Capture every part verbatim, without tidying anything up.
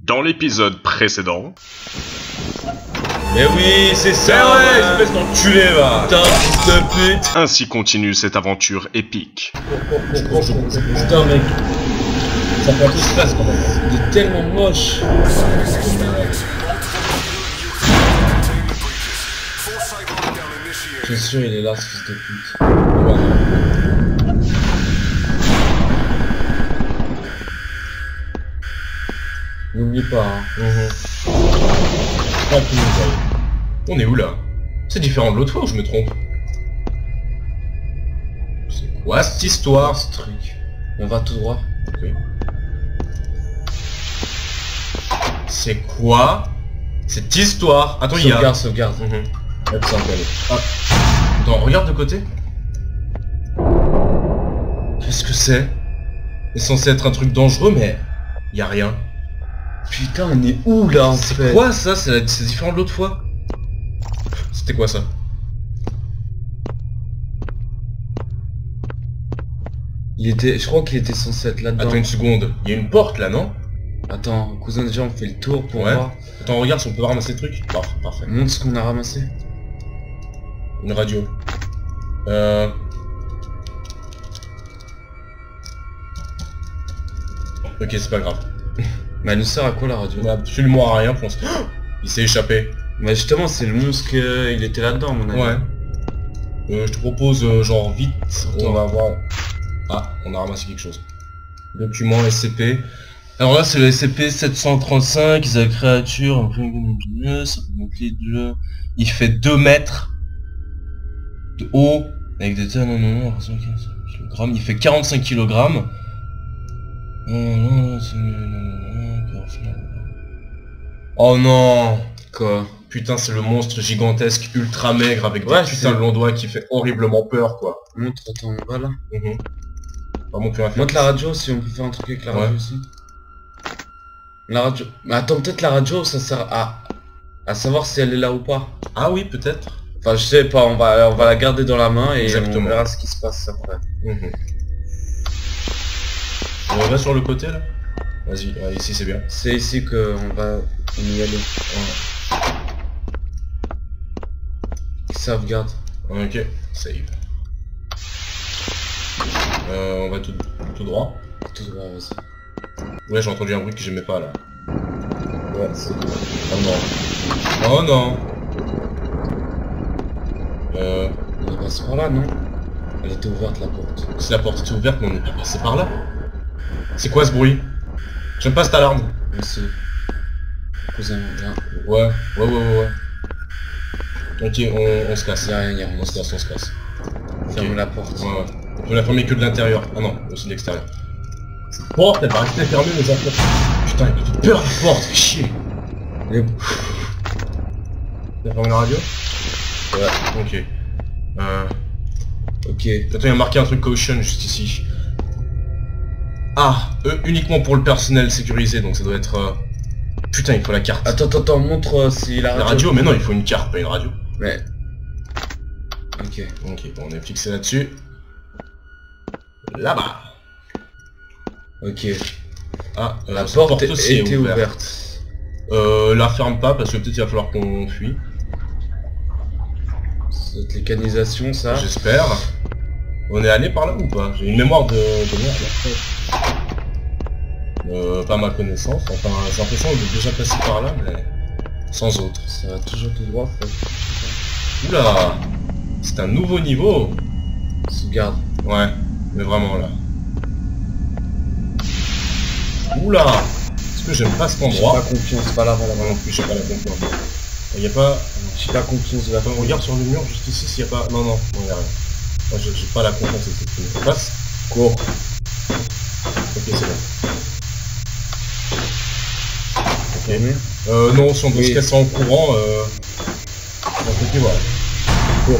Dans l'épisode précédent... Mais oui, c'est ça, ouais, ouais. Espèce d'enculé, va. Putain, fils de pute. Ainsi continue cette aventure épique. Putain, mec. Ça fait un peu stress, quand même. Il est tellement moche. Je suis sûr, il est là, ce fils de pute. Ouais. N'oublie pas, hein. Mm-hmm. Ah, on est où là? C'est différent de l'autre fois ou je me trompe? C'est quoi cette histoire, ce truc? On va tout droit. Ok. C'est quoi cette histoire? Attends, il y a... Sauvegarde, sauvegarde. Mm-hmm. Hop, ça va aller. Hop. Attends, regarde de côté. Qu'est-ce que c'est? C'est censé être un truc dangereux, mais... il y a rien. Putain, on est où là en fait? C'est quoi ça? C'est différent de l'autre fois. C'était quoi ça? Il était... Je crois qu'il était censé être là-dedans. Attends une seconde. Il y a une porte là, non? Attends, cousin, déjà on fait le tour pour ouais. voir. Attends, regarde si on peut ramasser le truc. Parfait, parfait. Montre ce qu'on a ramassé. Une radio. Euh... Ok, c'est pas grave. Mais elle nous sert à quoi la radio? Bah, absolument à rien, je pense. Il s'est échappé. Mais justement, c'est le monstre qu'il était là-dedans, mon ami. Ouais. Euh, je te propose, euh, genre, vite, on va voir... Ah, on a ramassé quelque chose. Document S C P. Alors là, c'est le S C P sept cent trente-cinq, la créature, un peu mieux, ça peut manquer de... Il fait deux mètres de haut, avec des tonnes, non, non, non, kilogrammes. Il fait quarante-cinq kilogrammes. Oh non. Quoi? Putain, c'est le monstre gigantesque ultra maigre avec des ouais, putains de longs doigts qui fait horriblement peur, quoi. Montre, attends, voilà. Mm-hmm. Pas mon faire montre la radio, si on peut faire un truc avec la ouais. radio aussi. La radio... Mais attends, peut-être la radio, ça sert à... à savoir si elle est là ou pas. Ah oui, peut-être. Enfin, je sais pas, on va, on va la garder dans la main et exactement. On verra ce qui se passe après. Mm-hmm. On va sur le côté là. Vas-y, ouais, ici c'est bien. C'est ici qu'on va on y aller. Ouais. Sauvegarde. Ok, save. Euh, on va tout, tout droit. Tout droit, vas-y. Ouais, j'ai entendu un bruit que j'aimais pas là. Ouais, c'est... Oh non. Oh non. Euh... On est passé par là, non? Elle était ouverte la porte. Si la porte était ouverte, mais on est pas passé par là. C'est quoi ce bruit? J'aime pas cette alarme. Merci. Cousin, viens. Ouais, ouais, ouais, ouais, ouais. Ok, on, on se casse. Y'a rien, y'a rien. On se casse, on se casse. Ferme okay. La porte. Ouais, ouais. On peut la fermer que de l'intérieur. Ah non, aussi de l'extérieur. Cette porte, elle va rester fermée, mais ça... Putain, il fait peur la porte, fait chier. Et... T'as fermé la radio? Ouais. Ok. Euh... Ok. Attends, il y a marqué un truc caution juste ici. Ah, eux uniquement pour le personnel sécurisé, donc ça doit être... Euh... Putain, il faut la carte. Attends, attends, attends, montre euh, si la radio... La radio, mais non, il faut une carte, pas une radio. Mais... Ok. Ok, bon, on est fixé là-dessus. Là-bas. Ok. Ah, euh, la porte, porte aussi était est ouverte. ouverte. Euh, la ferme pas, parce que peut-être il va falloir qu'on fuit. C'est les canalisations, ça. J'espère. On est allé par là ou pas? J'ai une mémoire de, de merde là. Euh, pas ma connaissance. Enfin, j'ai l'impression de déjà passer par là, mais sans autre. Ça va toujours tout droit. Fait. Oula, c'est un nouveau niveau. Sauvegarde. Ouais, mais vraiment là. Oula, est-ce que j'aime pas cet endroit? J'ai pas confiance, pas là, voilà, non plus, j'ai pas la confiance. Il y a pas. J'ai pas confiance de la. On regarde sur le mur juste ici s'il y a pas. Non, non, non, y a rien. Moi, j'ai pas la confiance de cette chose. Passe. Cours. Ok, c'est bon. Ok. Euh, non, si on doit oui. se casser en courant, euh... ok, voilà. Cours.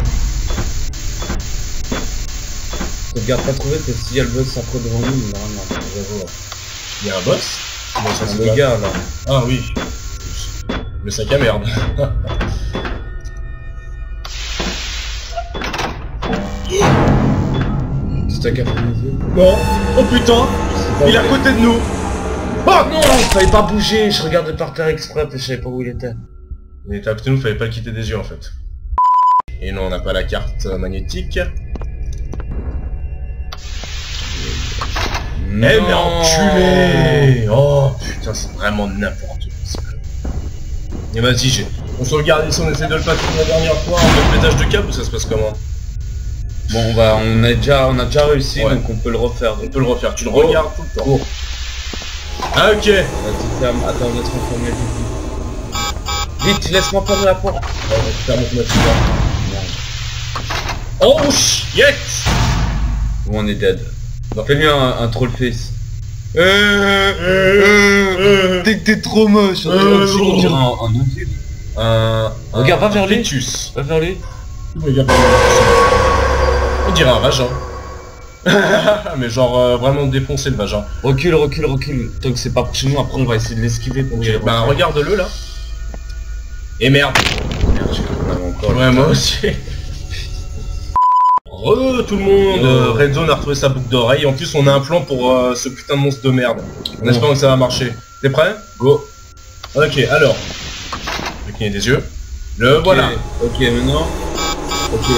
Regarde pas trop vite, parce que s'il y a le boss après devant nous, il y a rien. J'avoue. Il y a un boss? Bon, ça c'est le gars, là. Ah oui. Le sac à merde. C'est un café. Non. Oh putain. Il est à côté de nous. Oh non, fallait pas bouger, je regardais par terre exprès, je savais pas où il était. Il était à côté de nous, fallait pas le quitter des yeux en fait. Et non, on n'a pas la carte magnétique. Eh mais enculé. Oh putain, c'est vraiment n'importe quoi. Et vas-y, j'ai... on sauvegarde ici, on essaie de le passer la dernière fois, on fait le pétage de câble ou ça se passe comment? Bon, on va, on a déjà, on a déjà réussi, ouais. Donc on peut le refaire. On peut le refaire, tu le oh. regardes tout le temps. Oh. Ah ok. Vas-y, ferme, attends, laisse-moi fermer vite. Vite, laisse-moi fermer la porte. Ouais, ferme ton mec. Oh shit. Bon, on est dead. Fais-lui un, un troll face. Euh, euh, euh, T'es que t'es trop moche. On euh, dirait un nombril. Un... Regarde, va vers lui. Fœtus. Va vers lui. Regarde. On dirait un vagin. Mais genre euh, vraiment défoncer le vagin. Recule, recule, recule. Tant que c'est pas chez nous, après on va essayer de l'esquiver pour okay. Bah regarde-le là. Et merde. Merde, j'ai encore. Ouais, moi aussi. Re tout le monde, euh, Red Zone a retrouvé sa boucle d'oreille. En plus on a un plan pour euh, ce putain de monstre de merde. En espérant que ça va marcher. T'es prêt? Go. Ok, alors. Je vais cligner des yeux. Le okay. Voilà. Ok, maintenant. Ok.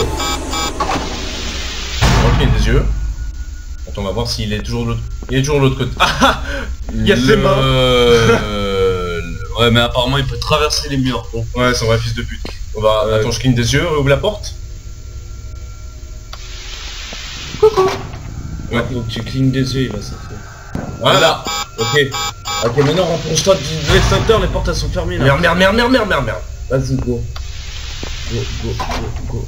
On va cligner des yeux. Attends, on va voir s'il est toujours de l'autre. Il est toujours de l'autre côté. Ah, il y a ses mains. Euh... Ouais, mais apparemment il peut traverser les murs. Bon. Ouais, c'est un vrai fils de pute. On va. Euh... Attends, je cligne des yeux, ouvre la porte. Coucou. Ouais, donc tu clignes des yeux, il va s'affaire. Voilà. Ok. Ok, maintenant rapproche-toi de l'extincteur, les portes elles sont fermées là. Merde, merde, merde, merde, merde, merde, merde. Vas-y, go. Go, go, go, go.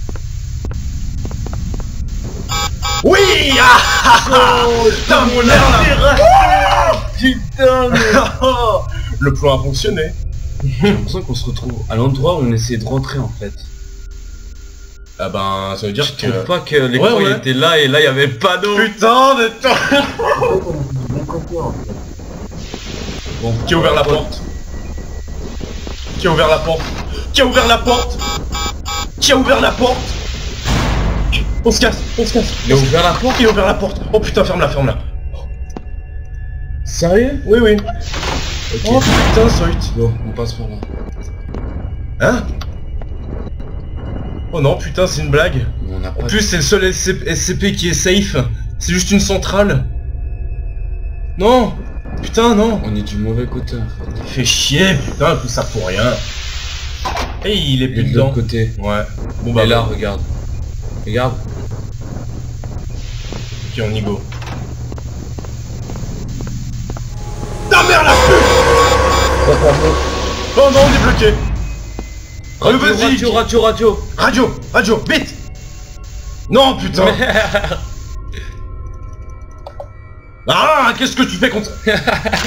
Oui. Ah, ah, ah. Putain, mon air là. Putain, mais... Le plan a fonctionné. J'ai l'impression qu'on se retrouve à l'endroit où on essayait de rentrer en fait. Ah ben, ça veut dire je que... Je trouve pas que l'écran ouais, ouais. était là et là il y avait pas d'eau. Putain de temps. Bon, qui a ouvert la porte? Qui a ouvert la porte? Qui a ouvert la porte? Qui a ouvert la porte? On se casse, on se casse. Il a ouvert la porte? Il a ouvert la porte. Oh putain, ferme-la, ferme-la. Sérieux? Oui, oui. Okay. Oh putain, Soit. Bon, on passe par là. Hein? Oh non, putain, c'est une blague. On a pas en plus, c'est le seul S C P qui est safe. C'est juste une centrale. Non. Putain, non. On est du mauvais côté en fait. Fait chier, putain, tout ça pour rien. Et il est plus de dedans. l'autre côté. Ouais. Bon bah et là, bah. regarde. Regarde. Ok, on y go. Ta mère la pute. Oh non, on est bloqué. Radio, radio, radio, radio, radio, radio, vite. Non, putain. Ah, qu'est-ce que tu fais contre... C'est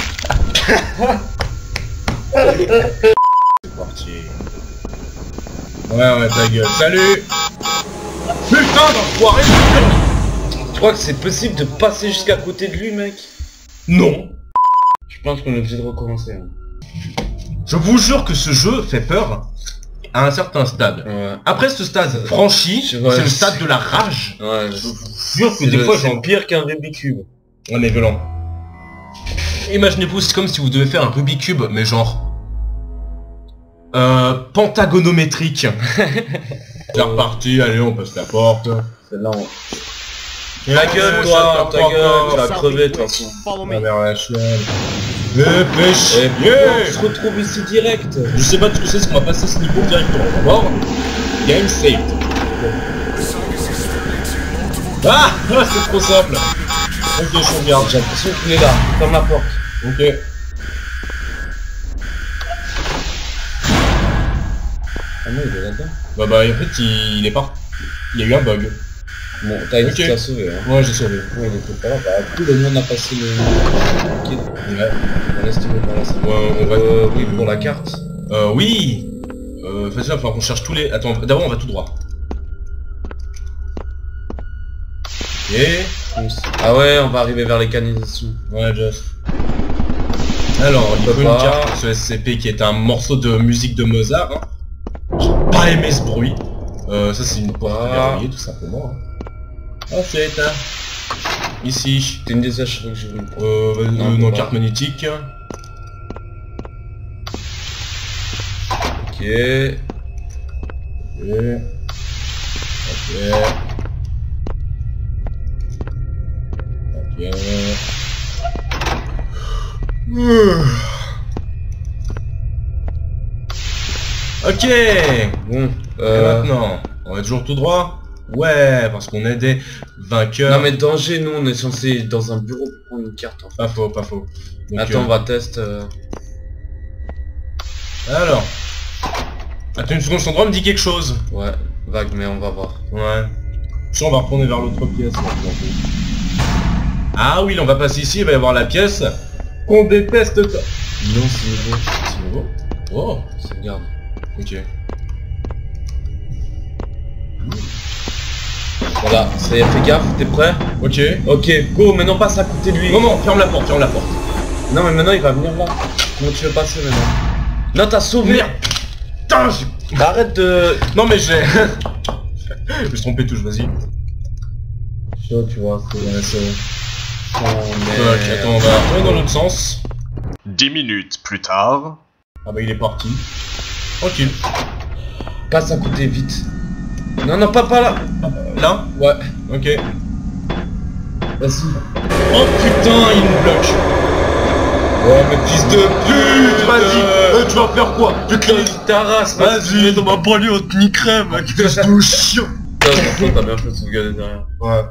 parti. Ouais, ouais, ta gueule. Salut. Putain d'enfoiré. Tu crois que c'est possible de passer jusqu'à côté de lui, mec? Non. Je pense qu'on est obligé de recommencer. Hein. Je vous jure que ce jeu fait peur à un certain stade. Ouais. Après ce stade franchi, c'est le stade de la rage. Ouais. Je vous jure que des le, fois c'est pire qu'un Rubik's Cube. Ouais, mais violent. Imaginez-vous, c'est comme si vous devez faire un Rubik's Cube, mais genre... Euh... pentagonométrique. C'est reparti, allez, on passe la porte. Celle-là, on... Ta gueule, toi, ta gueule, tu vas crever, de toute façon. Ma mère la chienne. Mais péché. On se retrouve ici direct. Je sais pas ce que c'est, ce qu'on va passer ce niveau directement. D'abord, game saved. Ah, c'est trop simple. Ok, je regarde. J'ai l'impression qu'il est là. Ferme la porte. Ok. Ah non, il est là-dedans. Bah bah, en fait, il, il est pas... Il y a eu un bug. Bon, t'as okay. okay. sauvé, hein. Ouais, j'ai sauvé. Ouais, il était pas là. Bah, tout le monde a passé le... Okay. Ouais. On laisse tomber par là, ça. Ouais, on va... Euh, oui, pour la carte. Euh, oui. Euh, fais ça, il va falloir qu'on cherche tous les... Attends, d'abord, on va tout droit. Et... Ah ouais, on va arriver vers les canalisations. Ouais, just. Alors, il faut une carte pour ce S C P qui est un morceau de musique de Mozart. Hein. J'ai pas aimé ce bruit. Euh, ça c'est une porte verrouillée tout simplement. Hein. Ensuite, hein. Ici. C'est une des achats que j'ai vu. Euh, bah, Non, euh, non, pas. carte magnétique. Ok. Ok. Ok. Ok. Ouh. Ok. Bon. Et Euh... maintenant, on va toujours tout droit. Ouais, parce qu'on est des vainqueurs. Non mais danger, nous on est censé être dans un bureau pour prendre une carte en fait. Pas faux, pas faux. Donc, Attends, euh, on va tester. Euh... Alors. Attends une seconde, son droit me dit quelque chose. Ouais, vague, mais on va voir. Ouais. Ça, on va retourner vers l'autre pièce. maintenant. Ah oui, là, on va passer ici, il va y avoir la pièce qu'on déteste. ta- Non, c'est nouveau. C'est nouveau. Oh, Sauvegarde. ok. Voilà, ça y est, fais gaffe, t'es prêt? Ok. Ok, go, maintenant passe à côté de lui. Non, non, ferme la porte, ferme la porte. Non mais maintenant il va venir là. Comment tu veux passer maintenant? Non, t'as sauvé. Merde. Putain, j'ai... Bah, arrête de... Non, mais j'ai... je me suis trompé touche, vas-y. Chaud, tu vois, c'est... Ouais, c'est... Oh, Ok, merde. attends, on va retourner dans l'autre sens. Dix minutes plus tard. Ah bah, il est parti. Tranquille. Passe à côté, vite. Non, non, pas, pas là. Là? Ouais. Ok. Vas-y. Oh putain, il nous bloque. Ouais, mais fils de pute, Vas-y, euh, tu vas faire quoi? Je te nique ta race, Vas-y, dans ma banlieue, on te niquerait, mec. Fils de chien. T'as bien fait de sauvegarder derrière. Ouais.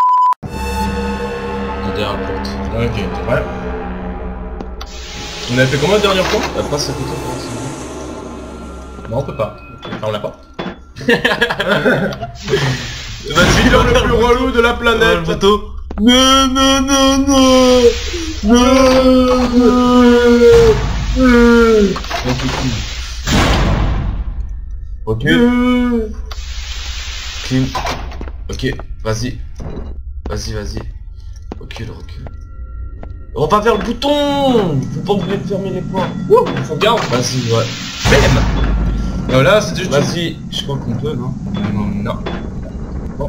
Derrière la porte. Ok, t'es prêt? On avait fait combien la dernière fois? Euh, passe à côté, passe. Non, on peut pas. Ferme la porte. Vas-y, l'homme le plus relou de la planète. photo. Non, non, non, non. Non, non. Ok. Clean. Ok, vas-y. Vas-y, vas-y. Recule, recule. On va vers le bouton. Faut pas oublier de fermer les portes. Ouh, faut bien. Vas-y, ouais. Bam. Voilà, c'est juste... Vas-y, je crois qu'on peut, non? Non. Bon.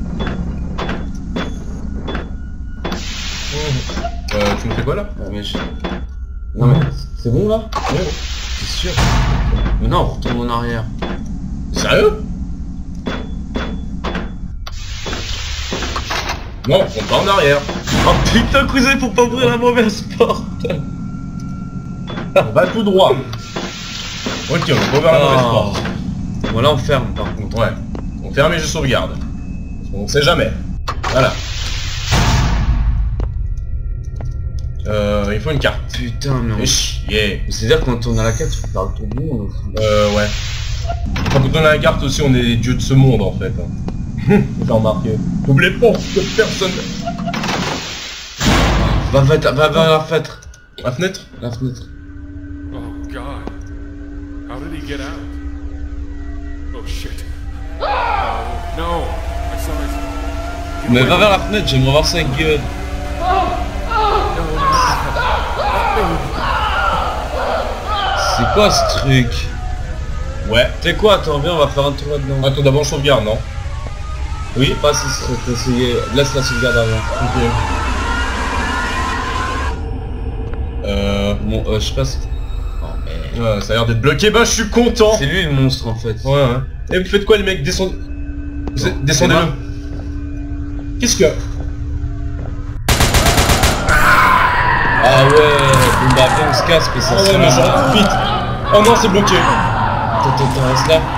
Euh, tu me fais quoi là? Ah, mais je... Non mais, c'est bon là? Ouais. C'est sûr. Mais non, on retourne en arrière. Sérieux? Non, on pas en arrière. Oh putain, cousin, faut pas ouvrir la mauvaise porte. On va tout droit. Ok, on va vers la mauvaise porte. Bon là on ferme par contre. Ouais. On ferme et je sauvegarde. On sait jamais. Voilà. Euh, il faut une carte. Putain, mais on... Et chier. C'est-à-dire quand on a la carte, tu peux faire le tour du monde aussi. Euh, ouais. Enfin, quand on a la carte aussi, on est les dieux de ce monde en fait. J'ai remarqué. N'oubliez pas que personne... Va, va, va, va à la fenêtre. La fenêtre? La fenêtre. Oh God. How did he get out? Oh shit. Oh no. I saw his... Get Mais away va from vers la fenêtre, j'aimerais voir sa gueule. C'est quoi ce truc? Ouais. C'est quoi? Attends, viens, on va faire un tour là-dedans. Attends, d'abord je sauvegarde, non? Oui, pas si c'est essayé. Laisse la sauvegarde avant. Ok. Euh... Bon, euh, je sais pas si... Oh merde. Ouais, ça a l'air d'être bloqué, bah je suis content. C'est lui le monstre en fait. Ouais, ouais. Et vous faites quoi les mecs? Descendez... Non, Descendez-le. Qu'est-ce que... Ah ouais, bon bah viens on se casse que ça Ah se ouais, mais genre, vite. Oh non, c'est bloqué. Attends, attends, attends, reste là.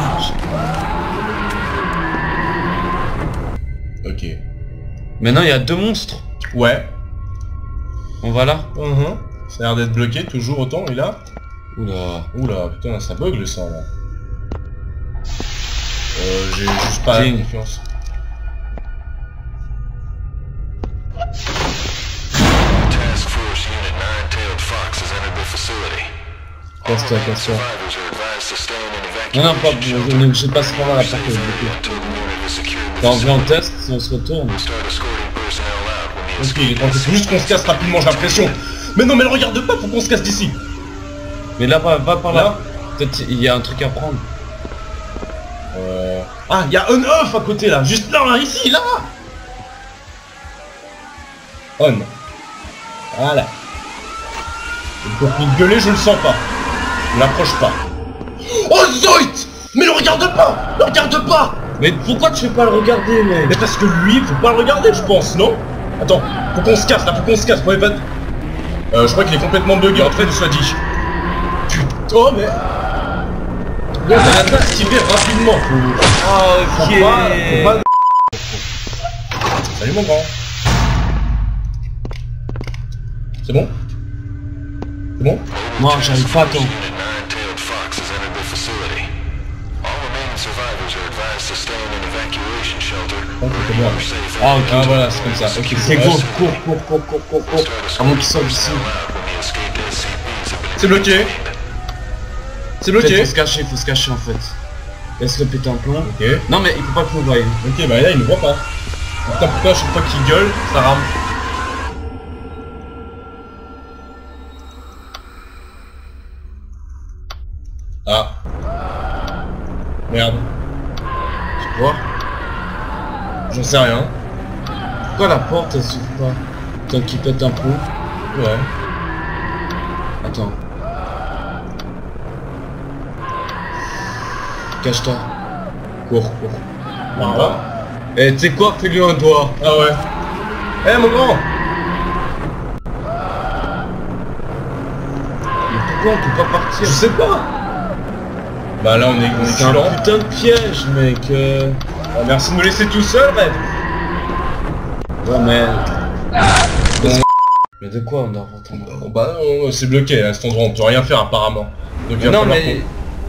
Ok. Maintenant il y a deux monstres. Ouais. On va là. Mhm. Ça a l'air d'être bloqué, toujours autant, et là... Oula. Oula, putain, ça bug le sang, là. Euh, j'ai juste pas Ding. confiance. Task Force Unit Nine-Tailed Fox has entered the facility. Casse-toi, casse-toi. Survivors are advised to stay in an Non, non, pas, evacuation on est obligé de passer par là, la porte est bloquée. until the unit is secured in the Quand on vient en facility. test, si on se retourne. Start escorting personnel out when the Ok, il est tranquille, faut juste qu'on se casse rapidement, j'ai l'impression. Mais non, mais le regarde pas, faut qu'on se casse d'ici. Mais là, va, va par là. Là. Peut-être il y a un truc à prendre. Euh... Ah, il y a un off à côté, là. Juste là, là, ici, là. On. Voilà. Pour gueuler, je le sens pas. Ne l'approche pas. Oh Zoït! Mais le regarde pas! Le regarde pas! Mais pourquoi tu veux pas le regarder, mec? Mais parce que lui, faut pas le regarder, je pense, non? Attends, faut qu'on se casse là, faut qu'on se casse, faut pas... Euh, je crois qu'il est complètement bugué, en fait, soit dit. Putain, oh mais... Ouais, ça va activer rapidement, faut... Oh, ok. Faut pas... Faut pas... Salut mon grand. C'est bon? C'est bon? Moi, j'arrive pas à attendre. Nine-tailed fox has entered the facility. All remaining survivors are advised to stay in an evacuation shelter. Oh, c'est bon. Safe. Ah, ok. Ah voilà, c'est comme ça. Ok, C'est bon, court, ouais, cours, cours, cours, cours, cours, cours. Avant qu'il sorte d'ici. c'est bloqué. C'est En fait, bloqué. faut se cacher, faut se cacher en fait. Laisse-le péter un plomb. Ok. Non mais il faut pas que nous voie. Ok, bah là, il me voit pas. Putain, pourquoi à chaque fois qu'il gueule, ça rame? Ah. Merde. Tu vois? J'en sais rien. Pourquoi la porte elle s'ouvre pas? Tant qu'il pète un plomb. Ouais. Attends. Cache-toi. Cours, cours. Voilà. Eh, tu sais quoi? Fais-lui un doigt. Ah ouais. Eh mon grand. Mais pourquoi on peut pas partir? Je sais pas. Bah là on est, on est C'est un culant. putain de piège, mec. euh. Ah, merci de me laisser tout seul, Red. Ouais, mais... Bon. Mais de quoi on doit entendre? Bon, bah non, c'est bloqué à cet endroit, on peut rien faire apparemment. Donc, il va Non, falloir mais... qu'on-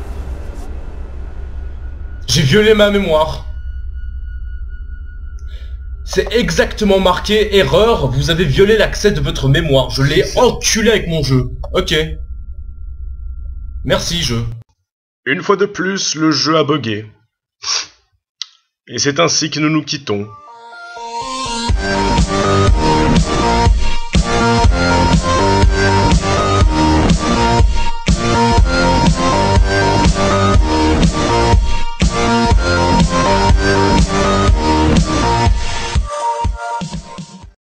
J'ai violé ma mémoire. C'est exactement marqué erreur, vous avez violé l'accès de votre mémoire. Je l'ai enculé avec mon jeu. Ok. Merci jeu. Une fois de plus, le jeu a bugué. Et c'est ainsi que nous nous quittons.